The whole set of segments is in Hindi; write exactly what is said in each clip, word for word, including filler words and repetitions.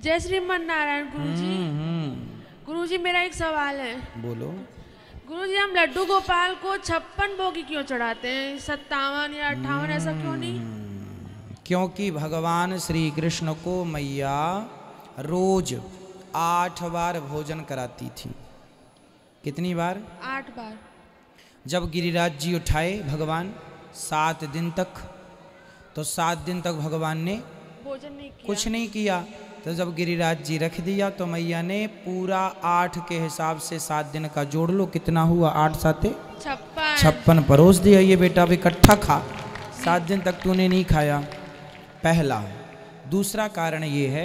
जय श्रीमन नारायण गुरुजी। गुरुजी मेरा एक सवाल है। बोलो। गुरुजी हम लड्डू गोपाल को छप्पन भोगी क्यों चढ़ाते हैं, सत्तावन या अट्ठावन, ऐसा क्यों नहीं? क्योंकि भगवान श्री कृष्ण को मैया रोज आठ बार भोजन कराती थी। कितनी बार? आठ बार। जब गिरिराज जी उठाए भगवान सात दिन तक, तो सात दिन तक भगवान ने भोजन नहीं किया, कुछ नहीं किया। तो जब गिरिराज जी रख दिया तो मैया ने पूरा आठ के हिसाब से सात दिन का जोड़ लो, कितना हुआ? आठ साते छप्पन। छप्पन परोस दिया। ये बेटा अब इकट्ठा खा, सात दिन तक तूने नहीं खाया। पहला। दूसरा कारण ये है,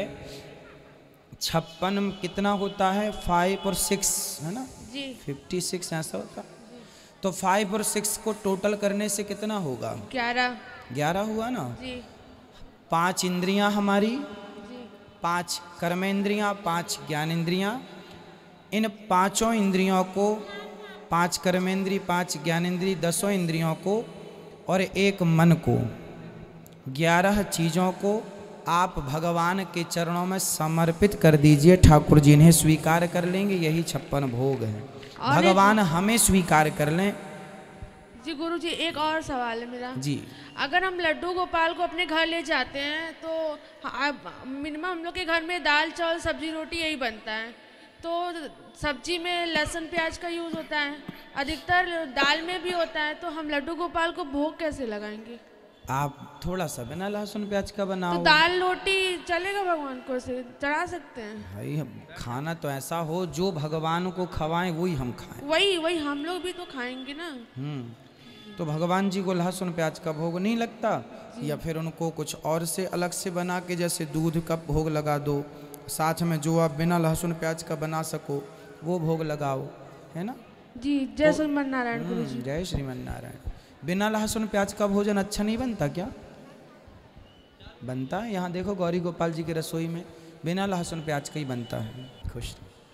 छप्पन कितना होता है? फाइव और सिक्स है ना जी, फिफ्टी सिक्स ऐसा होता। तो फाइव और सिक्स को टोटल करने से कितना होगा? ग्यारह। ग्यारह हुआ ना जी पांच इंद्रियां हमारी, जी पांच कर्मेंद्रियां, पांच ज्ञानेंद्रियां। इन पांचों इंद्रियों को, पांच कर्मेंद्री, पांच ज्ञानेंद्री, दसों इंद्रियों को और एक मन को, ग्यारह चीज़ों को आप भगवान के चरणों में समर्पित कर दीजिए। ठाकुर जी इन्हें स्वीकार कर लेंगे, यही छप्पन भोग है। भगवान हमें स्वीकार कर लें। जी गुरुजी एक और सवाल है मेरा जी। अगर हम लड्डू गोपाल को अपने घर ले जाते हैं तो मिनिमम हम लोग के घर में दाल चावल सब्जी रोटी यही बनता है, तो सब्जी में लहसुन प्याज का यूज़ होता है, अधिकतर दाल में भी होता है, तो हम लड्डू गोपाल को भोग कैसे लगाएंगे? आप थोड़ा सा बिना लहसुन प्याज का बनाओ तो दाल रोटी चलेगा, भगवान को से चढ़ा सकते हैं? भाई खाना तो ऐसा हो जो भगवान को खवाएं, वही हम खाएं। वही वही हम लोग भी तो खाएंगे ना। हम्म तो भगवान जी को लहसुन प्याज का भोग नहीं लगता, या फिर उनको कुछ और से अलग से बना के, जैसे दूध का भोग लगा दो, साथ में जो आप बिना लहसुन प्याज का बना सको वो भोग लगाओ, है ना। जी जय श्रीमन नारायण गुरु जी। जय श्रीमन नारायण। बिना लहसुन प्याज का भोजन अच्छा नहीं बनता क्या? बनता है। यहाँ देखो गौरी गोपाल जी की रसोई में बिना लहसुन प्याज का ही बनता है। खुश।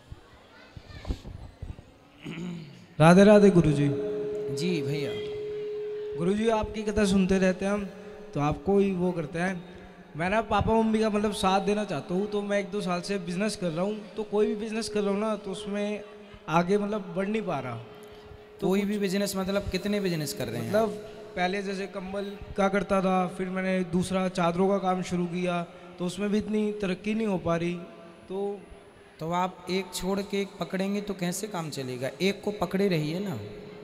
राधे राधे गुरुजी। जी भैया। गुरुजी आपकी कथा सुनते रहते हैं हम, तो आपको ही वो करते हैं। मैं ना पापा मम्मी का मतलब साथ देना चाहता हूँ, तो मैं एक दो साल से बिजनेस कर रहा हूँ, तो कोई भी बिजनेस कर रहा हूँ ना, तो उसमें आगे मतलब बढ़ नहीं पा रहा। तो कोई भी बिजनेस मतलब कितने बिजनेस कर रहे हैं? मतलब पहले जैसे कंबल का करता था, फिर मैंने दूसरा चादरों का काम शुरू किया, तो उसमें भी इतनी तरक्की नहीं हो पा रही। तो तो आप एक छोड़ के एक पकड़ेंगे तो कैसे काम चलेगा? एक को पकड़े रहिए ना।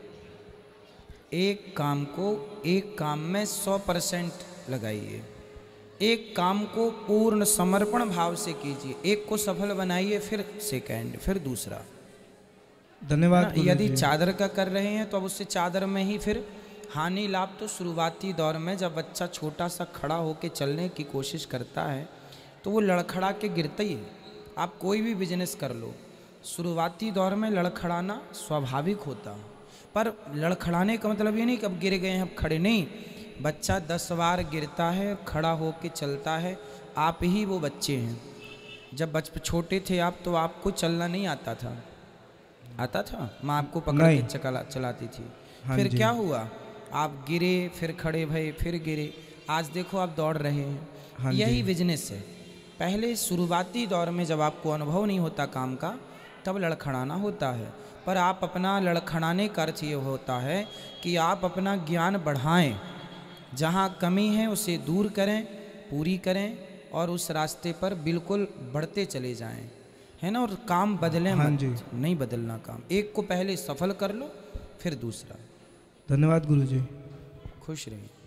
एक काम को एक काम में सौ परसेंट लगाइए, एक काम को पूर्ण समर्पण भाव से कीजिए, एक को सफल बनाइए, फिर सेकंड, फिर दूसरा। धन्यवाद। यदि चादर का कर रहे हैं तो अब उससे चादर में ही फिर हानि लाभ। तो शुरुआती दौर में जब बच्चा छोटा सा खड़ा होकर चलने की कोशिश करता है तो वो लड़खड़ा के गिरता ही है। आप कोई भी बिजनेस कर लो, शुरुआती दौर में लड़खड़ाना स्वाभाविक होता है, पर लड़खड़ाने का मतलब ये नहीं कि अब गिर गए हैं अब खड़े नहीं। बच्चा दस बार गिरता है, खड़ा होके चलता है। आप ही वो बच्चे हैं। जब बचपन छोटे थे आप, तो आपको चलना नहीं आता था? आता था? माँ आपको पकड़ के चला चलाती थी। हाँ फिर जी। क्या हुआ? आप गिरे, फिर खड़े भये, फिर गिरे, आज देखो आप दौड़ रहे हैं। हाँ यही जी। बिजनेस है। पहले शुरुआती दौर में जब आपको अनुभव नहीं होता काम का, तब लड़खड़ाना होता है। पर आप अपना लड़खड़ाने का अर्थ ये होता है कि आप अपना ज्ञान बढ़ाएं, जहाँ कमी है उसे दूर करें, पूरी करें, और उस रास्ते पर बिल्कुल बढ़ते चले जाएं, है ना। और काम बदलें हाँ मत, जी। नहीं बदलना काम। एक को पहले सफल कर लो, फिर दूसरा। धन्यवाद गुरुजी। खुश रहिए।